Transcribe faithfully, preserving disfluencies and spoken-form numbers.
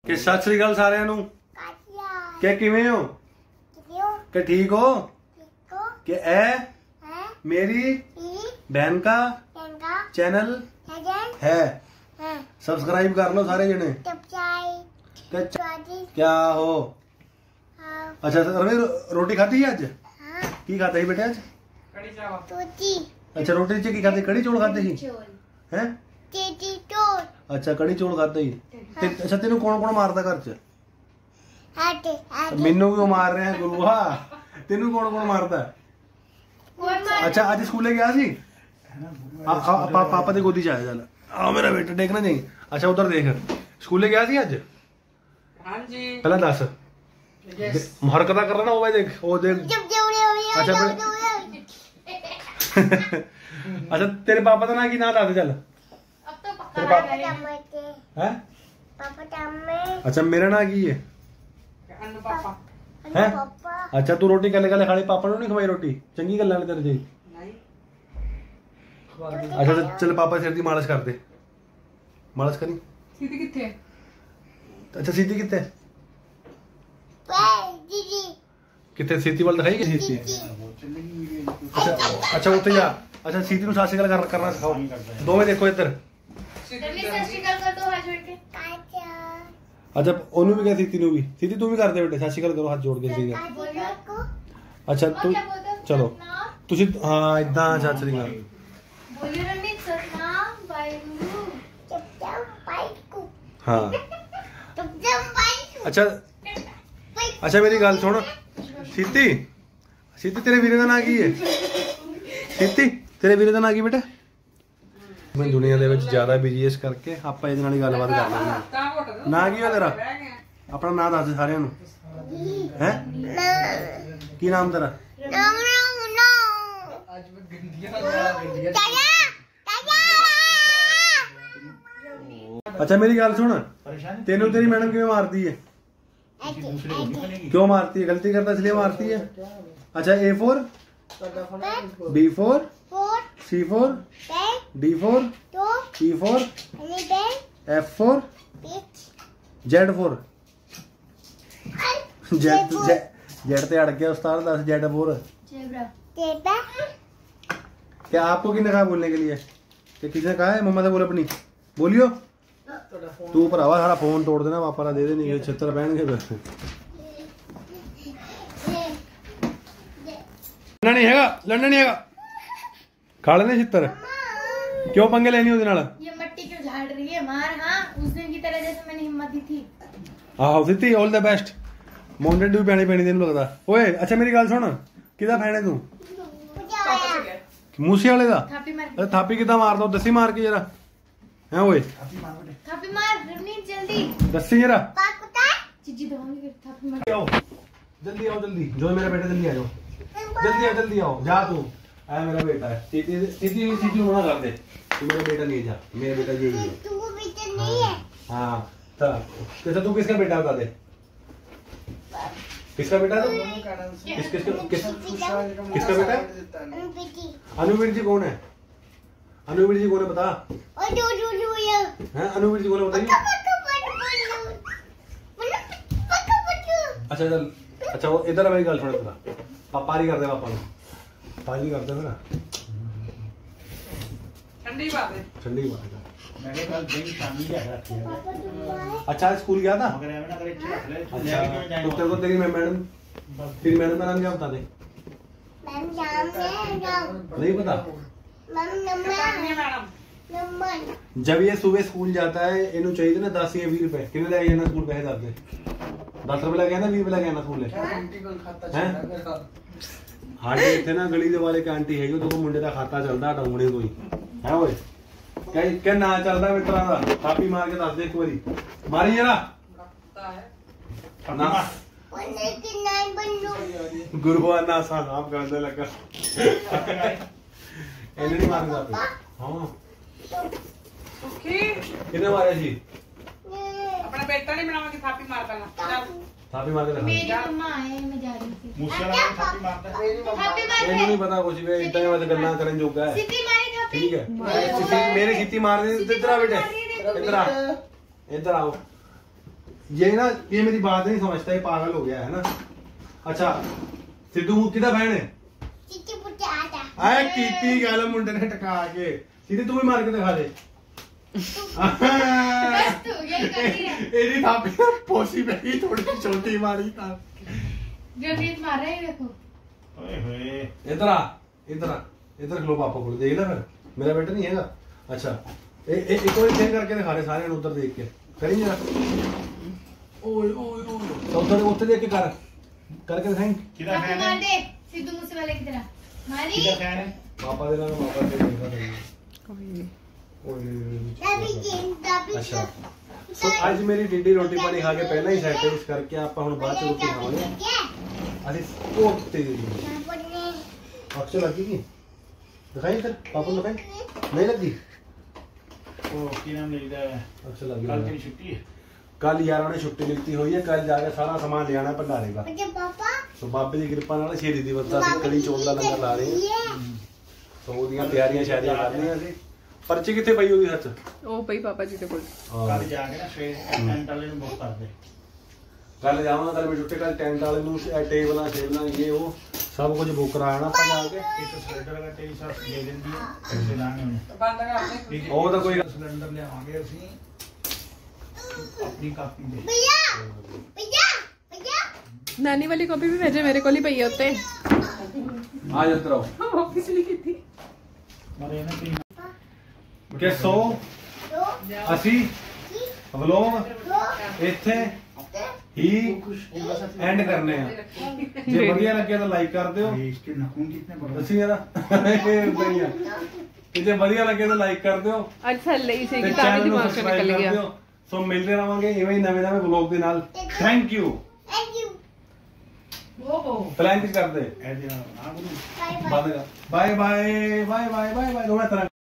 कि सत श्री अकाल सारिਆਂ ਨੂੰ कि किवें हो कि ठीक हो कि ए मेरी बहन का चैनल है सब्सक्राइब कर लो सारे जने। क्या हो अच्छा रवि रोटी खाती है आज की खाता है बेटे आज कड़ी चावल। अच्छा रोटी च की खाते कड़ी चौल खाते ही हैं अच्छा कड़ी चौल खाते ही ते, अच्छा तेनू कौन कौन मारता घर च मैनू क्यों मार रहे हैं गुरुआ तेनू कौन कौन मारता अच्छा आज स्कूले गया सी आ, आ, पा, पापा की गोदी च आया चल आ मेरा बेटा देखना नहीं अच्छा उधर देख स्कूले गया सी अज हां जी पहला दस हरकत कर रहा ना वो देख वो देख अच्छा अच्छा तेरे पापा का ना की ना दस चल अब तो पक्का है अच्छा मेरा ना की है अनु पापा है अच्छा तू रोटी कल कल खाली पापा ने नहीं खवाई रोटी चंगी गल है तेरे जी नहीं अच्छा चल पापा सिर दी मालिश कर दे मालिश करी सीधी किथे अच्छा सीधी किथे किथे सीधी वाल दिखाई कि सीधी अच्छा अच्छा उत्ते जा अच्छा सीधी नु सासी गल करना सिखाओ दोवें देखो इधर अच्छा ओनू भी कह सीधी नु भी सीधी तू भी कर दे बेटे सासी गल करो हाथ जोड़ के सीधी अच्छा तू चलो तुसी हां इदा सत श्री अकाल बोलिए रणनीत सतनाम वाहेगुरु हाँ अच्छा अच्छा मेरी गल सुन सीती सीती तेरे वीरे का ना की है सीती तेरे वीरे का ना की बेटा मैं दुनिया दे विच ज्यादा बिजी इस करके आपां इहदे नाल ही गलबात कर लैंदे ना की है तेरा अपना नाम दस सारिਆਂ ਨੂੰ हैं की नाम तेरा अच्छा मेरी गल सुन तेनू तेरी मैडम क्यों मारती है क्यों मारती है गलती करता इसलिए मारती है अच्छा A four B four C four D four E four F four Z four Z Z ते अड़ गया उस्ताद दस जेड फोर क्या आपको किसने कहा बोलने के लिए कि किसने कहा है मम्मा से बोल अपनी बोलियो तू भरावा सारा फोन तोड़ देना पापा ला दे दे नहीं छित्र पहनगे लड़ना नहीं हैगा लड़ना नहीं हैगा खा लेने छित्र क्यों पंगे लेनी उसदे नाल ये मट्टी क्यों झाड़ रही है मार हां उस दिन की तरह जैसे मैंने हिम्मत दी थी आहो Siddhi all the best Monday भी पैनी पैनी तेन लगदा ओए अच्छा मेरी गल सुन किदा फैन है तू मूसे वाले दा थापी मार थापी किदा मार दो दसी मार के जरा हैं ओए थापी मार रणनीत जल्दी दसी जरा चिज्जी दवाऊंगी थापी मार आओ जल्दी आओ जल्दी जो मेरा बेटा जल्दी आ जाओ जल्दी आ जल्दी आओ जा तू आ मेरा बेटा है सीधी सीधी सीधी होना कर दे तू मेरा बेटा नहीं जा मेरा बेटा यही है तू बेटा नहीं है हां तो कैसा तू किसका बेटा बता दे किसका बेटा है किस किस किस किसका बेटा है अनुवीर जी कौन है अनुवीर जी कौन है बता हैं अनुवीर जी कौन है बताइए अच्छा चल अच्छा वो इधर मेरी गल सुन तेरा पापा ही कर दे पापा ने पाजी कर दे मेरा ठंडी बात है ठंडी बात है अच्छा स्कूल गया था अच्छा तो तेरे को तेरी मैडम तेरी मैडम का नाम क्या बता दे नहीं पता जब ये सुबह स्कूल जाता है इनू चाहिए ना दस या बीस रुपए कितने लगे जाना स्कूल पैसे दस दे दस रुपए लगे ना बीस रुपए लगे ना स्कूल हाडे इतने ना गली दे वाले आंटी है तो मुंडे का खाता चलता टंगने कोई है वो क्या क्या ना चलता मित्रा का थापी मार के दस दे एक बारी मारी जरा ना गुरु ना सा आप करने लगा एने नहीं मारना हां सुखी कितने मारे जी अपना बेटा नहीं बनावा कि थापी मार देना थापी मार के रखा मेरी मम्मा है मैं जा रही थी मूसे वाला थापी मारता है थापी मार एने नहीं पता कुछ भी इतना ही बात गल्ला करन जोगा है सीधी मारी थापी ठीक है मेरी सीटी मार दे इधर आ बेटे इधर आ इधर आओ ये ना ये मेरी बात नहीं समझता, ये पागल हो गया है ना। अच्छा सिद्धू किदा बहन है? आए कीती गल मुंडे ने टका के सीधे तू भी मार के दिखा दे। बस तू यही करती है। एरी थापी ना पोसी पे ही थोड़ी छोटी मारी था। जो रीत मार रहे हैं देखो। ओए होए इधर आ इधर आ इधर खलो पापा को देख ले फिर मेरा बेटा नहीं हैगा। अच्छा ए, ए, एक और चेंज करके दिखा रहे सारे उधर देख के करी जरा। ओए ओए ओए तो उधर उधर देख के कर करके दिखाएं। किदा पापा फैन मार है? दे सिद्धू मूसेवाले की तरह। मारी। किदा फैन है? पापा दे ना पापा दे देगा। अच्छा तो आज मेरी ਡੀਡੀ ਰੋਟੀ ਪਾਣੀ ਖਾ ਕੇ ਪਹਿਲਾਂ ਹੀ ਸੈਟਿੰਗਸ ਕਰਕੇ ਆਪਾਂ ਹੁਣ ਬਾਅਦ ਚ ਰੋਟੀ ਖਾਵਾਂਗੇ। ਅਸੀਂ ਉਹ ਤੇਰੀ ਅੱਖ ਲੱਗੀ ਕੀ ਦਿਖਾਈ ਫਿਰ ਪਾਪਾ ਨੂੰ ਦਿਖਾਈ ਨਹੀਂ ਲੱਗੀ। ਉਹ ਕੀ ਨਾਮ ਲਈਦਾ ਹੈ? ਅੱਛਾ ਲੱਗੀ ਕੱਲ ਤੇਰੀ ਛੁੱਟੀ ਹੈ? ਕੱਲ ਯਾਰਾਂ ਨੇ ਛੁੱਟੀ ਲਿੱਤੀ ਹੋਈ ਹੈ। ਕੱਲ ਜਾ ਕੇ ਸਾਰਾ ਸਮਾਨ ਲਿਆਣਾ ਭੰਡਾਰੇ ਦਾ। ਸੋ ਬਾਬੇ ਦੀ ਕਿਰਪਾ ਨਾਲ ਸ਼ੇਰੀ ਦੀ ਵਰਤਾ ਅਸੀਂ ਕੜੀ ਚੌਲ ਦਾ ਲੰਗਰ ਲਾ ਰਹੇ ਹਾਂ। ਸੋ ਉਹਦੀਆਂ ਤਿਆਰੀਆਂ ਸ਼ਾਇਰੀਆਂ ਕਰ ਰਹੀਆਂ ਅਸੀਂ। ਪਰਚੀ ਕਿੱਥੇ ਪਈ ਉਹਦੀ ਹੱਥ? ਉਹ ਪਈ ਪਾਪਾ ਜੀ ਦੇ ਕੋਲ। ਕੱਲ ਜਾ ਕੇ ਨਾ ਸਵੇਰੇ ਟੈਂਟ ਵਾਲੇ ਨੂੰ ਬੁੱਕ ਕਰ ਦੇ। ਕੱਲ ਜਾਵਾਂਗਾ ਕੱਲ ਮੈਂ ਛੁੱਟੀ ਕੱਲ ਟੈਂਟ ਵਾਲੇ ਨੂੰ ਟੇਬਲਾਂ ਟੇਬਲਾਂ ਇਹ ਉਹ ਸਭ ਕੁਝ ਬੁੱਕ ਕਰਾਣਾ ਆਪਾਂ ਜਾ ਕੇ। ਇੱਕ ਸਿਲੰਡਰ ਦਾ ਤੇਰੀ ਸੱਸ ਦੇ ਦਿੰਦੀ ਹੈ ਪੈਸੇ ਲਾਣੇ ਉਹਨੇ। ਬੰਦ ਕਰ ਦੇ। ਉਹ ਤਾਂ ਕੋਈ ਸਿਲੰਡਰ ਲਿਆਵਾਂਗੇ ਅਸੀਂ अपनी कापी दे। नानी वाली कॉपी भी भेजे मेरे को ही पई है उत्ते। आ जाते रहो ऑफिस लिखी थी। मारे ना तीन ਕਿ ਸੋ ਅਸੀਂ ਵਲੋਗ ਇੱਥੇ ਹੀ ਐਂਡ ਕਰਨੇ ਆ। ਜੇ ਵਧੀਆ ਲੱਗਿਆ ਤਾਂ ਲਾਈਕ ਕਰ ਦਿਓ। इसके नाखून कितने बड़े ਅਸੀਂ ਯਾਰ ਇਹ ਉਦਾਂ ਹੀ ਆ ਕਿ ਜੇ ਵਧੀਆ ਲੱਗਿਆ ਤਾਂ ਲਾਈਕ ਕਰ ਦਿਓ अच्छा ले इसे ਤੇ किताब ਚੈਨਲ ਨੂੰ दिमाग से ਸਬਸਕ੍ਰਾਈਬ निकल ਕਰ गया। ਦਿਓ। ਸੋ ਮਿਲਦੇ ਰਹਾਂਗੇ ਇਵੇਂ ਹੀ ਨਵੇਂ ਨਵੇਂ ਵਲੋਗ ਦੇ ਨਾਲ। ਥੈਂਕ ਯੂ ओहो। ਪਲਾਨ ਕੀ ਕਰਦੇ ऐसे ना गुरु ਬੰਦ ਕਰ bye bye bye bye bye bye ਦੋਵੇਂ ਤਰ੍ਹਾਂ